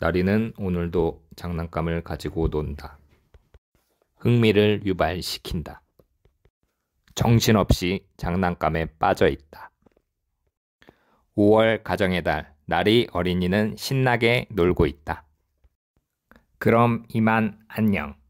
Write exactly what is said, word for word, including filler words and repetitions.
나리는 오늘도 장난감을 가지고 논다. 흥미를 유발시킨다. 정신없이 장난감에 빠져 있다. 오월 가정의 달, 나리 어린이는 신나게 놀고 있다. 그럼 이만 안녕.